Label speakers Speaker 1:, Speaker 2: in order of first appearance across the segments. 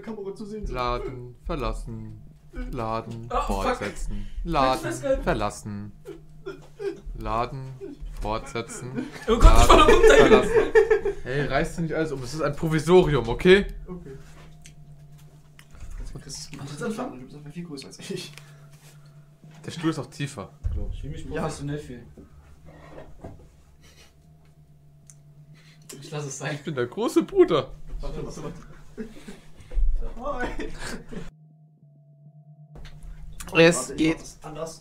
Speaker 1: Kamera zu sehen sind.
Speaker 2: Laden, verlassen. Laden,
Speaker 3: Oh,
Speaker 2: fortsetzen. Laden, verlassen. Laden, fortsetzen.
Speaker 3: Oh Gott, ich fall noch runter!
Speaker 2: Verlassen. Hey, reißt du nicht alles um. Es ist ein Provisorium, okay?
Speaker 1: Okay. Jetzt anfangen, du bist einfach viel größer als ich.
Speaker 2: Der Stuhl ist auch tiefer.
Speaker 3: Ich will mich professionell fühlen. Ich lasse es sein.
Speaker 2: Ich bin der große Bruder.
Speaker 1: Warte. Hi.
Speaker 2: Es
Speaker 1: Warte, ich
Speaker 2: geht.
Speaker 1: mach das anders.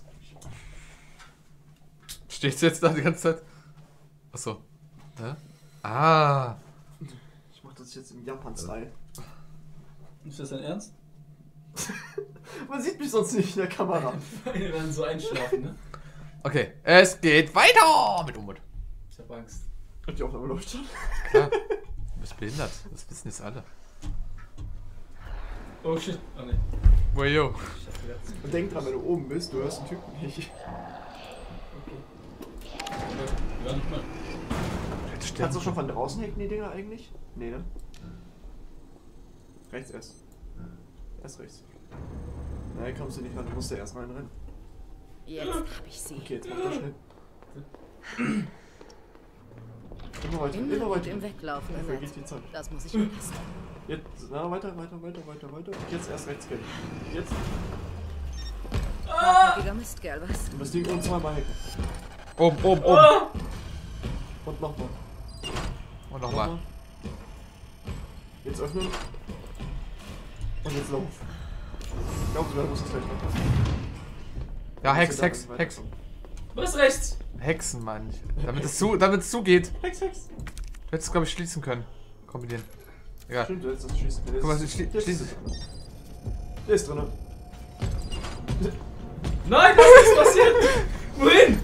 Speaker 2: Stehst du jetzt da die ganze Zeit? Achso. Hä? Ah.
Speaker 1: Ich mach das jetzt im Japan-Style.
Speaker 3: Ist das dein Ernst?
Speaker 1: Man sieht mich sonst nicht in der Kamera.
Speaker 3: Wir werden so einschlafen, ne?
Speaker 2: Okay. Es geht weiter mit Umut.
Speaker 3: Ich hab Angst.
Speaker 1: Und die Aufnahme läuft schon.
Speaker 2: Klar. Du bist behindert. Das wissen jetzt alle.
Speaker 3: Oh shit. Oh ne.
Speaker 2: Wayo.
Speaker 3: Ich hab gedacht.
Speaker 1: Und denk dran, wenn du oben bist, du hörst den Typen nicht.
Speaker 3: Okay. Ja, nicht mal.
Speaker 1: Kannst du schon von draußen hacken, die Dinger eigentlich? Nee, ne? Rechts erst. Erst rechts. Nein, kommst du nicht ran, du musst ja erst reinrennen.
Speaker 4: Jetzt hab ich sie.
Speaker 1: Okay, jetzt mach das schnell. Immer weiter, immer
Speaker 4: Immer
Speaker 1: weiter.
Speaker 4: im Weglaufen.
Speaker 1: Dann
Speaker 4: Annette.
Speaker 1: vergeht die Zeit.
Speaker 4: Das muss ich vergessen.
Speaker 1: Jetzt, na, weiter. Jetzt erst rechts gehen. Jetzt.
Speaker 4: Hartnäckiger Mistkerl, was?
Speaker 1: Du musst die oben zweimal hacken.
Speaker 2: Oben.
Speaker 1: Und nochmal.
Speaker 2: Und nochmal.
Speaker 1: Jetzt öffnen. Und jetzt lauf. Ich glaube, du musst es gleich machen.
Speaker 2: Ja, Hex.
Speaker 3: Was rechts?
Speaker 2: Hexen meine ich. Damit es zugeht.
Speaker 1: Hex.
Speaker 2: Du hättest es, glaube ich, schließen können. Kombinieren. Egal.
Speaker 1: Stimmt, du hättest das schießen.
Speaker 2: Guck mal, schließen.
Speaker 1: Der ist drin.
Speaker 3: Nein, was ist passiert? Wohin?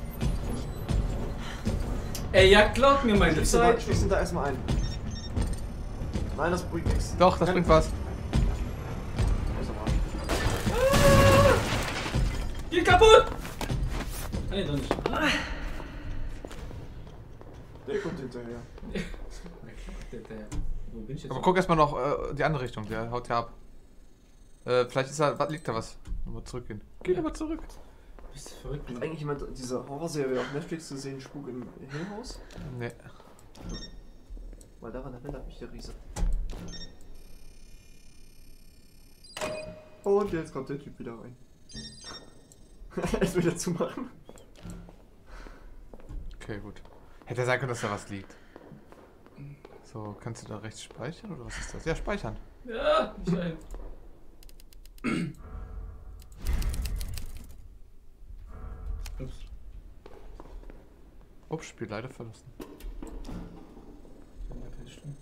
Speaker 3: Ey, ja, klaut mir meine Zeit.
Speaker 1: Schließen da erstmal ein. Nein, das bringt nichts.
Speaker 2: Doch, das bringt was.
Speaker 3: Geht kaputt! Nee, doch nicht.
Speaker 1: Der kommt hinterher.
Speaker 3: Wo bin ich jetzt?
Speaker 2: Aber guck erstmal noch die andere Richtung. Der haut ja ab. Vielleicht ist da, liegt da was. Nochmal zurückgehen. Geh aber zurück.
Speaker 3: Bist du verrückt?
Speaker 1: Hat eigentlich jemand diese Horrorserie auf Netflix gesehen, Spuk im Hill House?
Speaker 2: Nee.
Speaker 1: Weil daran erinnert mich der Riese. Und jetzt kommt der Typ wieder rein. Es wieder zumachen.
Speaker 2: Okay, gut. Hätte sein können, dass da was liegt. So, kannst du da rechts speichern oder was ist das? Ja, speichern.
Speaker 3: Ja, nicht ein. Ups.
Speaker 2: Ups, Spiel leider verlassen.
Speaker 3: Ich hab ja keine Stimme.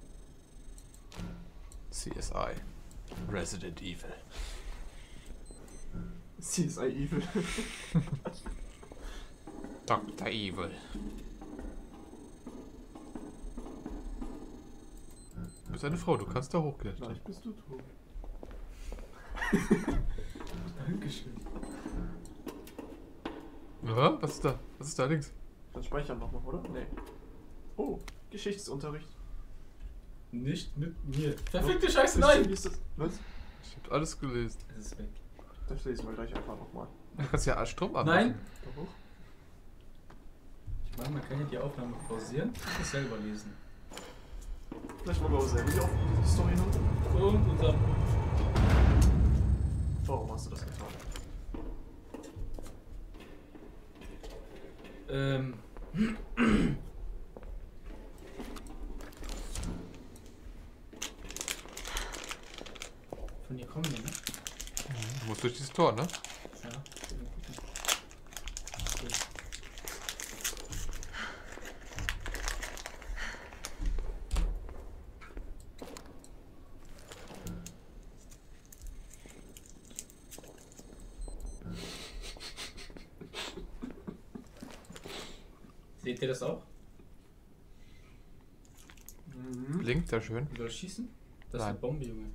Speaker 2: CSI. Resident Evil.
Speaker 1: CSI Evil.
Speaker 2: Dr. Evil. Du bist eine Frau, du kannst da hochklettern.
Speaker 1: Vielleicht bist du tot.
Speaker 3: Dankeschön.
Speaker 2: Ja, was ist da? Was ist da links?
Speaker 1: Dann speichern nochmal, oder? Nee. Oh, Geschichtsunterricht.
Speaker 3: Nicht mit mir. Verfickte Scheiße, nein!
Speaker 1: Was?
Speaker 2: Ich hab alles gelesen.
Speaker 3: Es ist weg.
Speaker 1: Das lesen wir gleich einfach nochmal.
Speaker 2: Du kannst ja Strom abmachen.
Speaker 3: Nein!
Speaker 1: Da hoch.
Speaker 3: Ich meine, man kann ja die Aufnahme pausieren und es selber lesen.
Speaker 1: Vielleicht wollen wir auch selber die Story noch.
Speaker 3: Und dann.
Speaker 1: Warum hast du das getan?
Speaker 3: Von hier kommen die, ne?
Speaker 2: Du musst durch dieses Tor, ne?
Speaker 3: Ja. Seht ihr das auch?
Speaker 2: Blinkt da schön.
Speaker 3: Soll ich schießen? Das ist
Speaker 2: Nein.
Speaker 3: eine Bombe, Junge.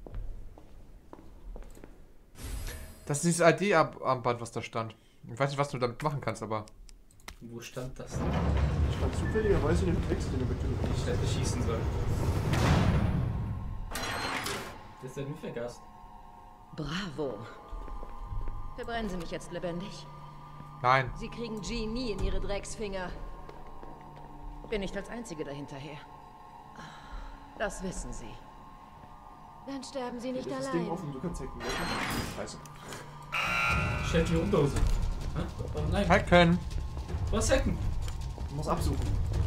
Speaker 2: Das ist dieses ID-Armband, was da stand. Ich weiß nicht, was du damit machen kannst, aber.
Speaker 3: Wo stand das?
Speaker 1: Ich stand zufälligerweise in dem Text, den du bitte.
Speaker 3: Ich hätte schießen sollen. Das ist der Nüffergast.
Speaker 4: Bravo. Verbrennen Sie mich jetzt lebendig?
Speaker 2: Nein.
Speaker 4: Sie kriegen G nie in Ihre Drecksfinger. Bin nicht als Einzige dahinterher. Das wissen Sie. Dann sterben Sie nicht
Speaker 1: Das
Speaker 4: allein.
Speaker 1: Ding offen, du kannst hacken. Scheiße.
Speaker 3: Chef, die Unterhose. Hä? Oh nein.
Speaker 2: Hacken.
Speaker 3: Was hacken?
Speaker 1: Du musst absuchen.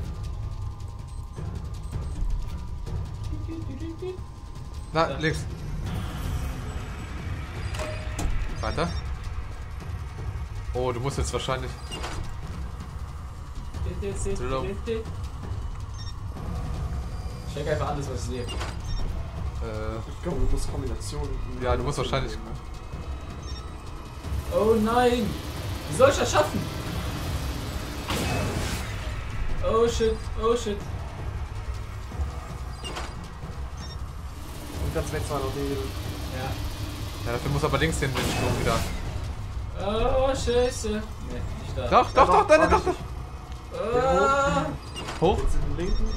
Speaker 2: Da, links. Weiter. Oh, du musst jetzt wahrscheinlich.
Speaker 3: Check einfach alles, was ich sehe.
Speaker 1: Ich glaube, du musst Kombinationen.
Speaker 2: Ja, du musst wahrscheinlich.
Speaker 3: Oh nein! Wie soll ich das schaffen? Oh shit, oh shit.
Speaker 1: Und ganz weg zwar noch den.
Speaker 3: Ja.
Speaker 2: Ja, dafür muss aber links den Sturm wieder.
Speaker 3: Oh scheiße. Nee, nicht da.
Speaker 2: Doch, doch, doch, deine, doch, doch.
Speaker 3: Ah.
Speaker 2: Hoch.
Speaker 1: Jetzt in den linken.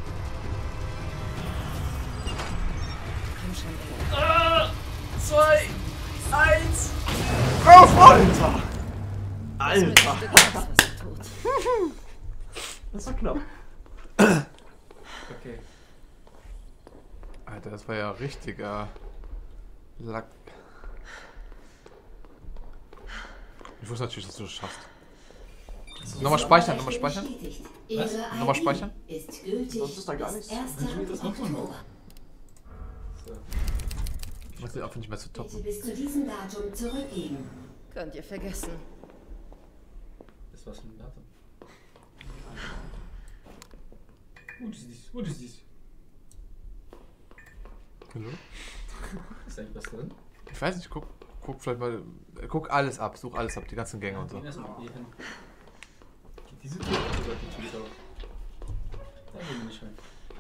Speaker 4: Komm schon, ey.
Speaker 3: 2, 1.
Speaker 1: Auf, Alter!
Speaker 4: Das
Speaker 1: Alter!
Speaker 4: müsste was er tut.
Speaker 1: Das war knapp.
Speaker 3: Okay.
Speaker 2: Alter, das war ja richtiger Lack. Ich wusste natürlich, dass du das schaffst. Nochmal speichern, nochmal speichern.
Speaker 3: Was?
Speaker 2: Nochmal speichern?
Speaker 5: Ist gültig.
Speaker 1: Sonst ist da gar nichts.
Speaker 3: Das macht man noch. So.
Speaker 2: Ich muss den auch nicht mehr zu
Speaker 5: Bitte
Speaker 2: toppen.
Speaker 5: bis zu diesem Datum zurückgeben.
Speaker 4: Könnt ihr vergessen.
Speaker 3: Das war's für ein Datum. What is this? What is this?
Speaker 2: Hallo?
Speaker 3: Ist eigentlich was drin?
Speaker 2: Ich weiß nicht, guck vielleicht mal. Guck alles ab, such alles ab, die ganzen Gänge und so.
Speaker 3: Gehen erstmal hier hin. Geht diese Tür auf oder die Tür wieder auf? Da gehen wir nicht rein.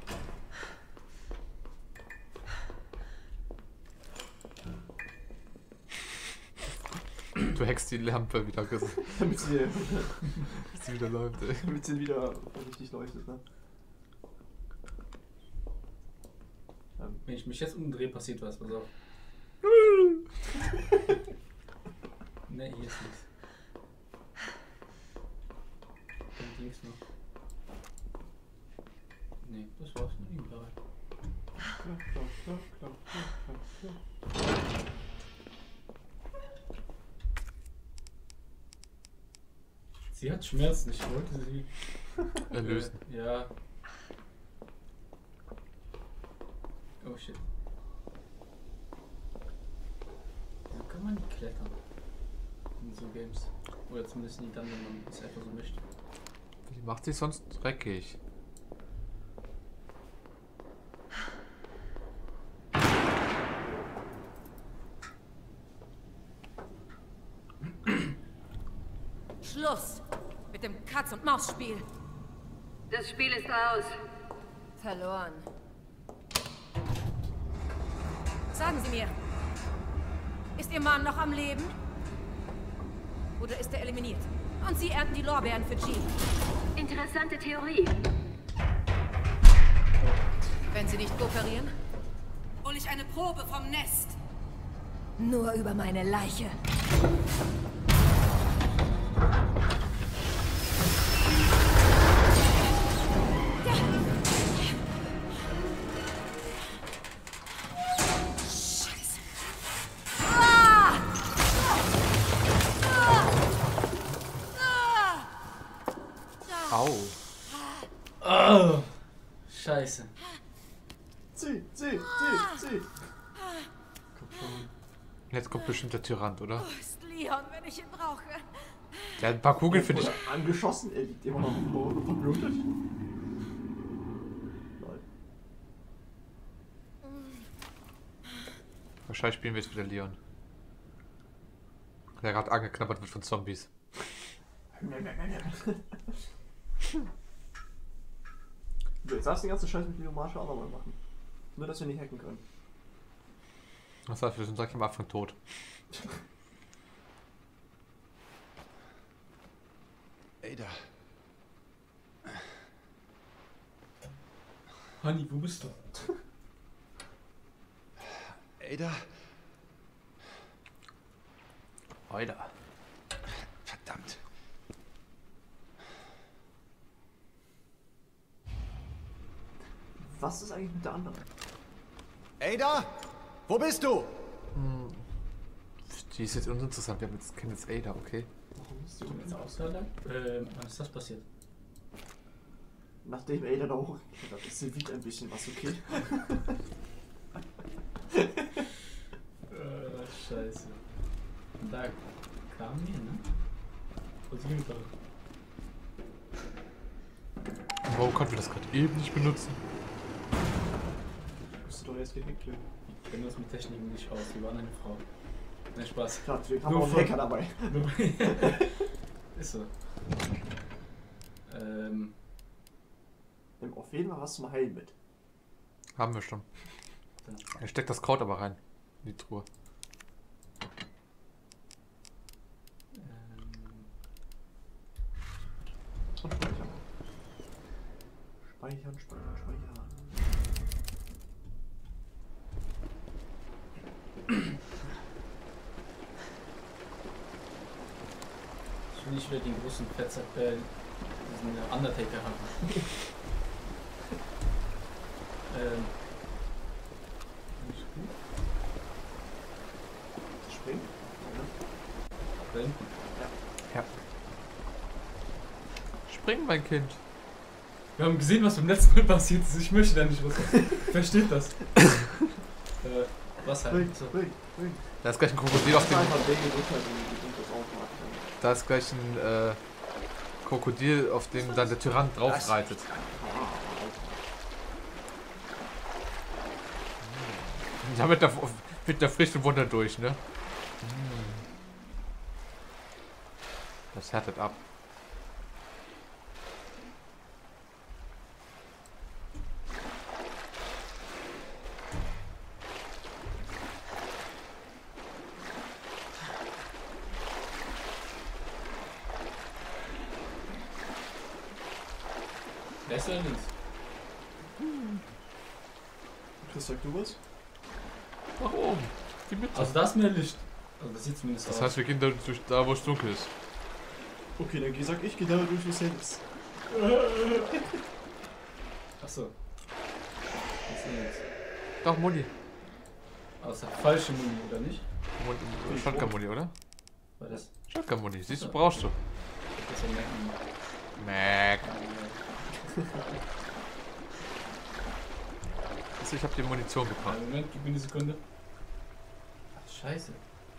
Speaker 2: Du hackst die Lampe wieder,
Speaker 1: Damit sie
Speaker 2: wieder läuft, ey.
Speaker 1: wieder richtig leuchtet, ne?
Speaker 3: Wenn ich mich jetzt umdrehe, passiert was. Pass auf. Ne, hier ist nichts. Und links noch. Ne, das war's nur nicht dabei. Sie hat Schmerzen, ich wollte sie
Speaker 2: Erlösen.
Speaker 3: Ja. Oh shit. Wieso kann man nicht klettern? In so Games. Oder zumindest nie dann, wenn man es einfach so möchte.
Speaker 2: Die macht sich sonst dreckig.
Speaker 4: Schluss mit dem Katz-und-Maus-Spiel.
Speaker 6: Das Spiel ist aus.
Speaker 4: Verloren. Sagen Sie mir, ist Ihr Mann noch am Leben? Oder ist er eliminiert? Und Sie ernten die Lorbeeren für G.
Speaker 6: Interessante Theorie.
Speaker 4: Wenn Sie nicht kooperieren, hole ich eine Probe vom Nest. Nur über meine Leiche.
Speaker 2: Au.
Speaker 3: Oh, Scheiße.
Speaker 1: Zieh! Komm schon.
Speaker 2: Jetzt kommt bestimmt der Tyrant, oder?
Speaker 4: Wo ist Leon, wenn ich ihn brauche?
Speaker 2: Der hat ein paar Kugeln für dich.
Speaker 1: Angeschossen, er liegt immer noch im Boden und verblutet. Lol.
Speaker 2: Wahrscheinlich spielen wir jetzt wieder Leon. Der gerade angeknabbert wird von Zombies.
Speaker 1: Jetzt darfst du den ganzen Scheiß mit Leo Marshall auch nochmal machen. Nur, dass wir nicht hacken können.
Speaker 2: Was heißt, wir sind direkt am Anfang tot. Ada.
Speaker 3: Honey, wo bist du?
Speaker 7: Ada?
Speaker 2: Alter.
Speaker 7: Verdammt.
Speaker 1: Was ist eigentlich mit der anderen?
Speaker 7: Ada? Wo bist du?
Speaker 2: Die ist jetzt uninteressant. Wir kennen jetzt Ada, okay?
Speaker 1: Warum bist du
Speaker 3: Jetzt
Speaker 1: denn?
Speaker 3: aushören? Wann ist das passiert?
Speaker 1: Nachdem Ada da hochgeklettert ist, sie wiegt ein bisschen was, okay?
Speaker 3: Scheiße. Und da kamen die, ne? Und sie gehen
Speaker 2: Warum konnten wir das gerade eben nicht benutzen?
Speaker 1: Musst du doch erst gehackt werden.
Speaker 3: Ich kenne das mit Techniken nicht aus. Wir waren eine Frau. Nein, Spaß.
Speaker 1: Klar, wir haben
Speaker 3: Nur
Speaker 1: auch einen
Speaker 3: von-
Speaker 1: Hacker dabei.
Speaker 3: Ist so.
Speaker 1: Nimm auf jeden Fall was zum Heilen mit.
Speaker 2: Haben wir schon.
Speaker 3: Da.
Speaker 2: Er steckt das Kraut aber rein. In die Truhe.
Speaker 1: Und speichern. Speichern, speichern, speichern.
Speaker 3: Ich will nicht wieder den großen Fetzer, diesen Undertaker haben. Nicht gut.
Speaker 1: Springen.
Speaker 3: Da hinten.
Speaker 2: Ja. Spring, mein Kind.
Speaker 3: Wir haben gesehen, was beim letzten Mal passiert ist. Ich möchte da nicht runter. Versteht das? Was halt?
Speaker 1: Spring,
Speaker 3: So.
Speaker 1: spring, spring.
Speaker 2: Da ist gleich ein Krokodil auf dem.
Speaker 1: Einfach den gedrückt, die das aufmachen.
Speaker 2: Da ist gleich ein Krokodil, auf dem dann der Tyrann drauf reitet. Ja, mit der frischen Wunder durch, ne? Das härtet ab.
Speaker 3: Rechts oder links?
Speaker 1: Chris, sag du was?
Speaker 2: Nach oben. Die Mitte.
Speaker 3: Also da ist mehr Licht. Also das sieht zumindest
Speaker 2: Das
Speaker 3: aus.
Speaker 2: heißt, wir gehen da, durch, da wo es dunkel ist.
Speaker 1: Okay, dann sag ich, geh da durch, wo es hell ist.
Speaker 3: Achso. Was ist denn jetzt?
Speaker 2: Doch, Muni.
Speaker 3: Aber das ist der falsche Muni, oder nicht?
Speaker 2: Shotgun-Muni, oder?
Speaker 3: War das?
Speaker 2: Shotgun-Muni. Siehst du, brauchst du.
Speaker 3: Das ist ja
Speaker 2: Mac. Also ich habe dir Munition gebracht.
Speaker 3: Moment, gib mir eine Sekunde. Ach, scheiße.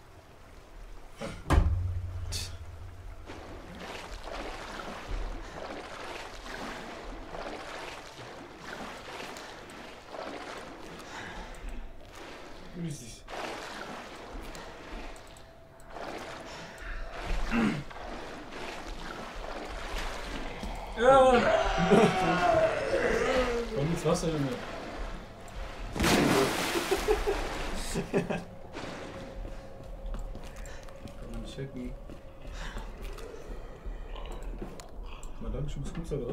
Speaker 3: Grüß. Ja! Komm ins Wasser, Junge. Kann man checken. Madame, ich muss gut sein, oder?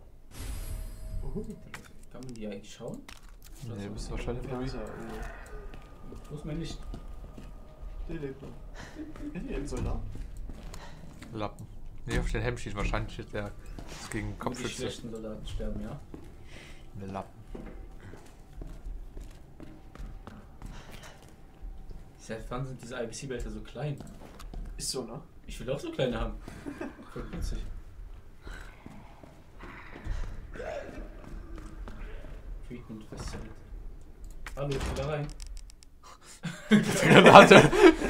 Speaker 3: Kann man die eigentlich schauen?
Speaker 2: Nee, bist du wahrscheinlich
Speaker 1: Ja,
Speaker 2: Muni.
Speaker 1: ist ja,
Speaker 3: Wo ist mein Licht?
Speaker 1: der lebt noch. Hier im Soldat.
Speaker 2: Lappen. Nee, auf den Helm steht wahrscheinlich steht der ist gegen
Speaker 3: Nur die
Speaker 2: Kopfschütze.
Speaker 3: schlechten Soldaten sterben, ja?
Speaker 2: Lappen.
Speaker 3: Seit wann sind diese IBC-Bälter so klein?
Speaker 1: Ist so, ne?
Speaker 3: Ich will auch so kleine haben. Voll witzig. Treatment Facility. Hallo, ich will da rein.
Speaker 2: Granate.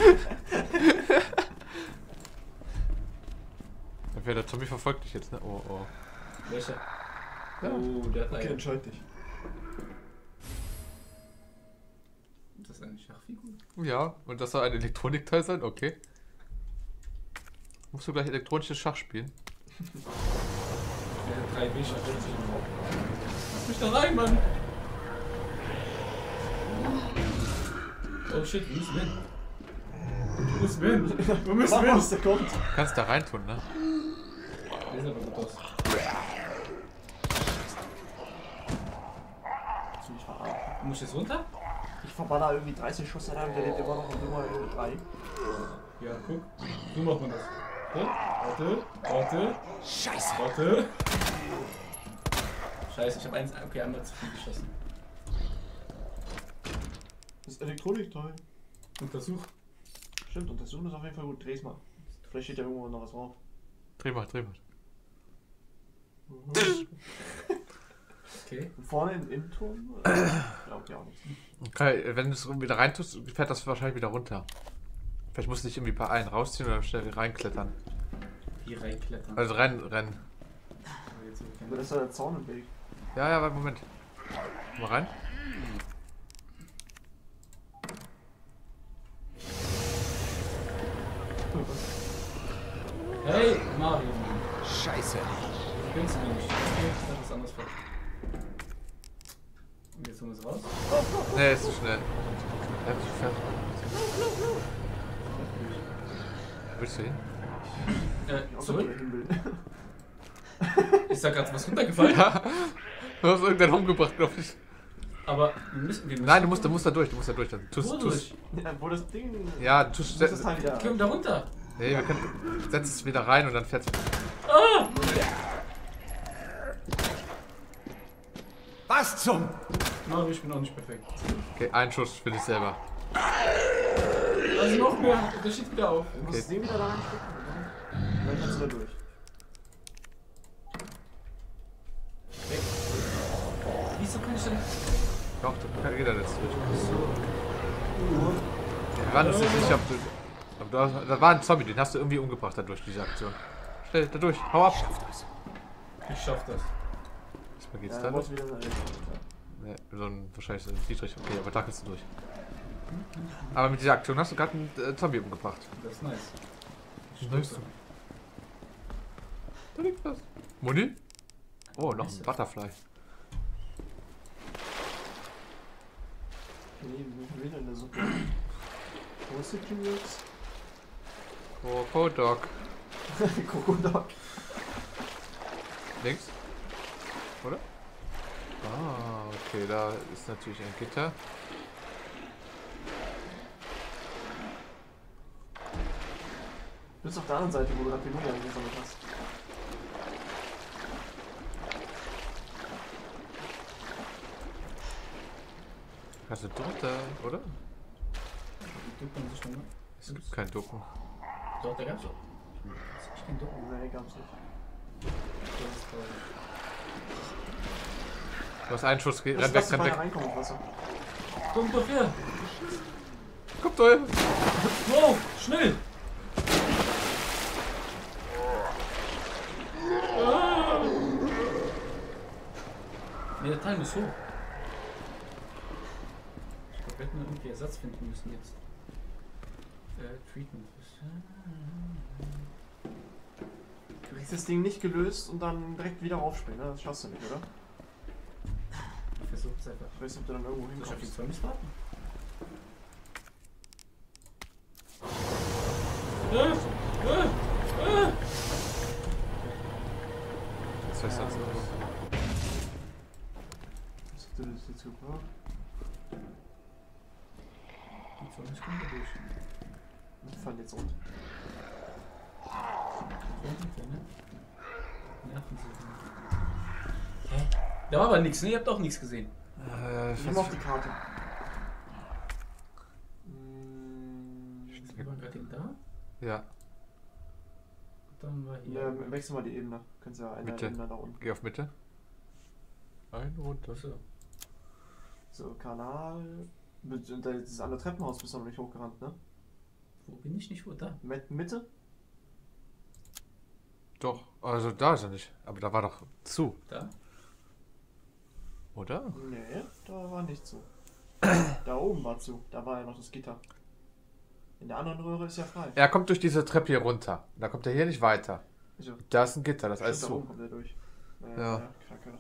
Speaker 2: Der Zombie verfolgt dich jetzt, ne? Oh, oh.
Speaker 3: Welcher?
Speaker 2: Ja.
Speaker 3: Oh, der hat
Speaker 1: Okay,
Speaker 3: einen.
Speaker 1: entscheid dich.
Speaker 3: Das ist eine Schachfigur.
Speaker 2: Ja, und das soll ein Elektronikteil sein? Okay. Musst du gleich elektronisches Schach spielen?
Speaker 3: Der hat 3 B-Schach. Lass mich da rein, Mann! Oh shit, wir müssen hin. Wir müssen hin. Wir müssen
Speaker 1: Mach
Speaker 3: hin.
Speaker 1: was, der kommt.
Speaker 2: Du kannst da reintun, ne?
Speaker 3: Der sieht aber gut aus.
Speaker 1: Willst du mich verarschen?
Speaker 3: Muss ich jetzt runter?
Speaker 1: Ich Ich verballer irgendwie 30 Schuss an einem, der lebt immer noch in Nummer 3.
Speaker 3: Ja, guck. So macht man das. Warte.
Speaker 7: Scheiße.
Speaker 3: Warte. Scheiße, ich habe einmal zu viel geschossen.
Speaker 1: Das ist Elektronikteil.
Speaker 3: Untersuch.
Speaker 1: Stimmt, untersuchen ist auf jeden Fall gut. Dreh's mal. Vielleicht steht ja irgendwo noch was drauf.
Speaker 2: Dreh mal.
Speaker 3: Okay.
Speaker 1: Und vorne im Turm? Glaubt ja auch nicht.
Speaker 2: Okay, wenn du es wieder reintust, fährt das wahrscheinlich wieder runter. Vielleicht musst du dich irgendwie ein paar einen rausziehen oder schnell reinklettern.
Speaker 3: Hier reinklettern.
Speaker 2: Also rennen.
Speaker 3: Aber jetzt so
Speaker 1: Aber das ist ja der Zaun im Weg.
Speaker 2: Ja, warte, Moment. Mal rein.
Speaker 3: Hey, Mario.
Speaker 7: Scheiße.
Speaker 3: Gönnst du mir nicht. Okay, ich hab was anderes vor. Und jetzt holen wir es raus.
Speaker 2: Nee, ist zu schnell. Ja, zu fern. Willst du hin?
Speaker 3: Zurück?
Speaker 1: Hin will.
Speaker 3: Ist da gerade was runtergefallen?
Speaker 2: Ja. Du hast irgendeinen umgebracht, glaube ich.
Speaker 3: Aber wir müssen.
Speaker 2: Nein, du musst da durch. Dann
Speaker 3: Wo durch?
Speaker 1: Ja, wo das Ding.
Speaker 2: Ja, du tust.
Speaker 1: Muss das Teil wieder.
Speaker 3: Komm da runter.
Speaker 2: Nee, wir können. Setz es wieder rein und dann fährt es.
Speaker 3: Ah!
Speaker 7: Was zum?
Speaker 3: Mario, ich bin auch nicht perfekt.
Speaker 2: Okay, ein Schuss für dich selber.
Speaker 3: Also noch mehr. Der steht wieder auf.
Speaker 1: Du musst das Ding wieder da reinstecken. Und dann kannst du da durch.
Speaker 3: Wieso kann ich denn.
Speaker 2: Doch, da geht er jetzt durch. Wir waren uns nicht sicher, ob du. Da war ein Zombie, den hast du irgendwie umgebracht dadurch, diese Aktion. Schnell, dadurch, hau ab!
Speaker 3: Ich schaff das.
Speaker 2: Diesmal geht's
Speaker 1: Ja,
Speaker 2: da
Speaker 1: dann
Speaker 2: los.
Speaker 1: musst du wieder
Speaker 2: Nee, so ein, wahrscheinlich so ein Dietrich, okay, aber da kannst du durch. Aber mit dieser Aktion hast du gerade einen Zombie umgebracht.
Speaker 3: Das ist nice.
Speaker 2: Nice. Da liegt was. Muni? Oh, noch ein Butterfly.
Speaker 1: Nee, wir sind wieder in der Suppe. Wo ist der King jetzt?
Speaker 2: Dog.
Speaker 1: Krokodok.
Speaker 2: Links? Oder? Ah, okay, da ist natürlich ein Gitter.
Speaker 1: Du bist auf der anderen Seite, wo du gerade die Muni eingesammelt hast.
Speaker 2: Kannst du drunter, oder?
Speaker 3: Duckt man sich nochmal?
Speaker 2: Es gibt kein Ducken.
Speaker 3: Doch, da gab's doch. Ich kann ducken.
Speaker 1: Nee, gab's nicht.
Speaker 3: Das ist toll.
Speaker 2: Du hast einen Schuss, renn
Speaker 1: Lass
Speaker 2: weg,
Speaker 1: die
Speaker 2: renn
Speaker 1: Beine
Speaker 2: weg.
Speaker 1: reinkommen ins Wasser.
Speaker 3: Komm doch her!
Speaker 2: Kommt doch hin!
Speaker 3: Wow, schnell! Ne, der Teil muss hoch. Ich glaube, wir hätten irgendwie Ersatz finden müssen jetzt. Treatment.
Speaker 1: Du kriegst das Ding nicht gelöst und dann direkt wieder aufspringen, ne? Das schaffst du nicht, oder?
Speaker 3: Ich versuche es einfach.
Speaker 1: Ich weiß nicht, ob du dann irgendwo
Speaker 3: Soll ich auf die
Speaker 1: hinkommst.
Speaker 3: Zombies warten?
Speaker 2: Was heißt das?
Speaker 1: Was hat dir das jetzt gebracht?
Speaker 3: Die Zombies kommen da durch.
Speaker 1: Die fallen jetzt unten.
Speaker 3: Hä? Da war aber nichts, ne? Ihr habt auch nichts gesehen.
Speaker 1: Nimm auf die Karte.
Speaker 3: Wir waren gerade eben da.
Speaker 2: Ja,
Speaker 3: Dann war hier.
Speaker 1: Ja, wechsel mal die Ebene. Kannst ja eine
Speaker 2: Mitte.
Speaker 1: Ebene da unten.
Speaker 2: geh auf Mitte. Ein runter.
Speaker 3: Achso.
Speaker 1: So, Kanal. Das andere Treppenhaus bist du noch nicht hochgerannt, ne?
Speaker 3: Wo bin ich nicht? Wo? Da.
Speaker 1: Mitte?
Speaker 2: Doch, also da ist er nicht. Aber da war doch zu,
Speaker 3: Da?
Speaker 2: oder?
Speaker 1: Nee, da war nicht zu. Da oben war zu. Da war ja noch das Gitter. In der anderen Röhre ist ja frei.
Speaker 2: Er kommt durch diese Treppe hier runter. Da kommt er hier nicht weiter.
Speaker 1: Wieso?
Speaker 2: Da ist ein Gitter, das ist alles
Speaker 1: Stimmt, da oben
Speaker 2: zu.
Speaker 1: kommt er durch.
Speaker 2: Ja.
Speaker 1: Kacke.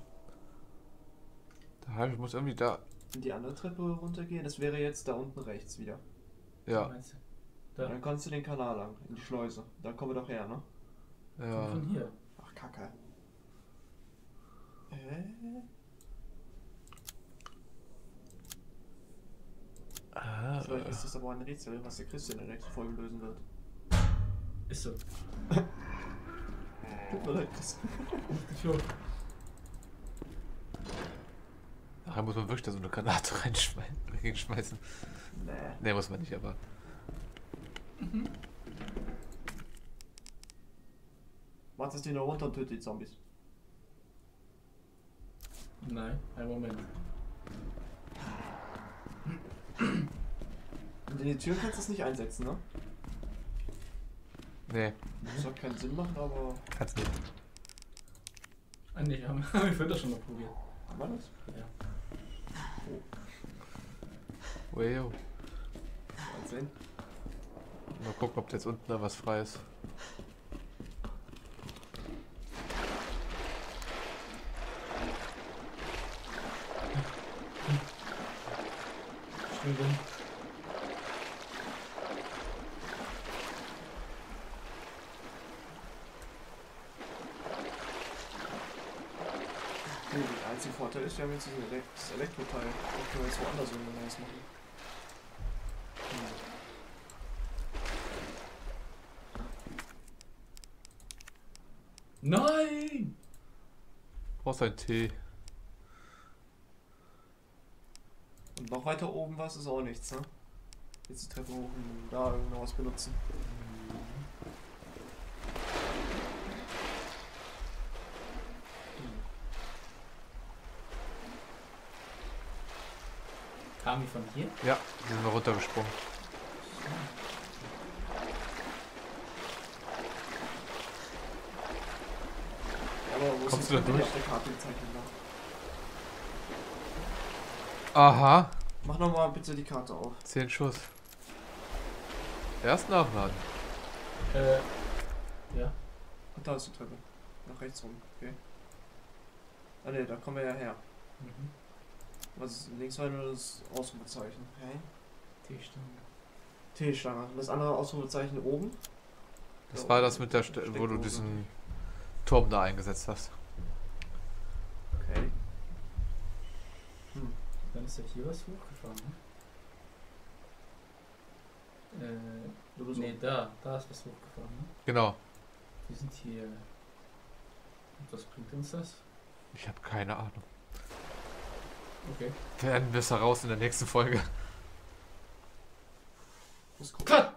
Speaker 2: Da heißt, ich muss irgendwie da.
Speaker 1: Und die andere Treppe runtergehen, das wäre jetzt da unten rechts wieder.
Speaker 2: Ja,
Speaker 3: Meinst du?
Speaker 1: Und
Speaker 3: Da.
Speaker 1: dann kannst du den Kanal lang, in die Schleuse. Da kommen wir doch her, ne?
Speaker 2: ja.
Speaker 3: Von hier.
Speaker 1: Ach, Kacke. Vielleicht ist das aber ein Rätsel, was der Christian in der nächsten Folge lösen wird.
Speaker 3: Ist so.
Speaker 1: Tut mir leid, Chris.
Speaker 2: Nachher muss man wirklich da so eine Granate reinschmeißen.
Speaker 1: Nee.
Speaker 2: Ne, muss man nicht, aber.
Speaker 1: Macht das Ding noch runter und tötet die Zombies.
Speaker 3: Nein, ein Moment.
Speaker 1: Und in die Tür kannst du es nicht einsetzen, ne?
Speaker 2: Nee,
Speaker 1: Das soll keinen Sinn machen, aber.
Speaker 2: kannst nicht.
Speaker 3: Ah nee, haben wir vorhin doch schon mal probiert.
Speaker 1: Haben wir das?
Speaker 3: Ja.
Speaker 2: Wow.
Speaker 1: Mal sehen.
Speaker 2: Mal gucken, ob jetzt unten da was frei ist.
Speaker 3: Schnell drin.
Speaker 1: Nee, der einzige Vorteil ist, wir haben jetzt das Elektroteil. Das können wir jetzt woanders irgendwann was machen.
Speaker 3: Nein!
Speaker 2: Brauchst einen Tee.
Speaker 1: Und noch weiter oben was ist auch nichts, ne? Jetzt die Treppe hoch und da irgendwo was benutzen.
Speaker 3: Kam die von hier?
Speaker 2: Ja, die sind mal runtergesprungen.
Speaker 1: Ja, aber wo
Speaker 2: Kommst
Speaker 1: ist
Speaker 2: du da
Speaker 1: das denn
Speaker 2: durch?
Speaker 1: auf der Karte gezeichnet noch?
Speaker 2: Aha,
Speaker 1: Mach nochmal bitte die Karte auf.
Speaker 2: 10 Schuss. Erst nachladen.
Speaker 3: Ja.
Speaker 1: Und da ist die Treppe. Nach rechts rum, okay. Ah ne, da kommen wir ja her.
Speaker 3: Mhm.
Speaker 1: Was ist links war nur das Ausrufezeichen. Okay.
Speaker 3: T-Stange.
Speaker 1: T-Stange. Und das andere Ausrufezeichen oben.
Speaker 2: Das
Speaker 1: Da
Speaker 2: war
Speaker 1: oben.
Speaker 2: das mit der wo du
Speaker 1: Steckdose.
Speaker 2: diesen Turm da eingesetzt hast.
Speaker 1: Okay.
Speaker 3: Dann ist ja hier was hochgefahren, ne?
Speaker 1: Oder so.
Speaker 3: Nee, da ist was hochgefahren, ne?
Speaker 2: Genau.
Speaker 3: Wir sind hier. Und was bringt uns das?
Speaker 2: Ich habe keine Ahnung.
Speaker 3: Okay.
Speaker 2: Werden wir es heraus in der nächsten Folge.
Speaker 1: Muss gucken.
Speaker 3: Cut!